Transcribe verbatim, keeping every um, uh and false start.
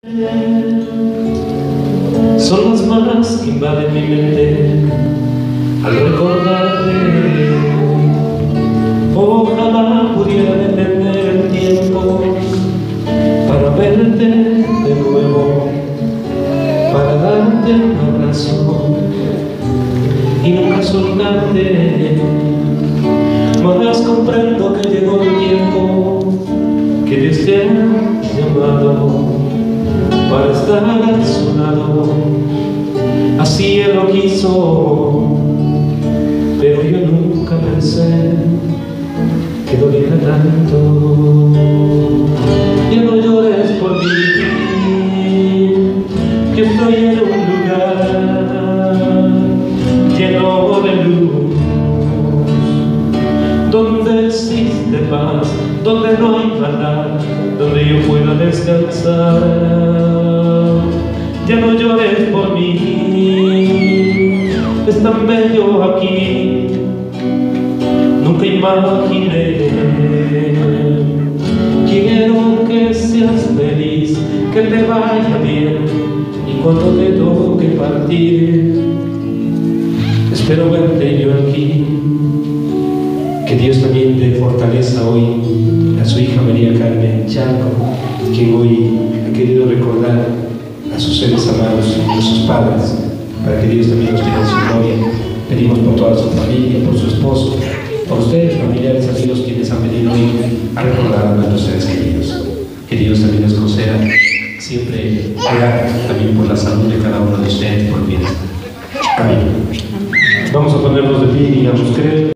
Son las manos que invaden mi mente al recordarte. Ojalá pudiera detener el tiempo para verte de nuevo, para darte un abrazo y nunca soltarte. Mas comprendo que llegó el tiempo que Dios te ha llamado para estar a su lado. Así Él lo quiso, pero yo nunca pensé que doliera tanto. Ya no llores por mí, yo estoy en un lugar lleno de luz, donde existe paz, donde no hay maldad, donde yo pueda descansar. Ya no llores por mí, es tan bello aquí, nunca imaginé. Quiero que seas feliz, que te vaya bien, y cuando te toque partir, espero verte yo aquí. Que Dios también dé fortaleza hoy a su hija María Carmen Charco, quien hoy ha querido recordar a sus seres amados, a sus padres, para que Dios también los tenga en su gloria. Pedimos por toda su familia, por su esposo, por ustedes, familiares, amigos, quienes han venido hoy a recordar a nuestros seres queridos. Que Dios también nos conceda siempre orar también por la salud de cada uno de ustedes, por el bienestar. Amén. Vamos a ponernos de pie y digamos, creo.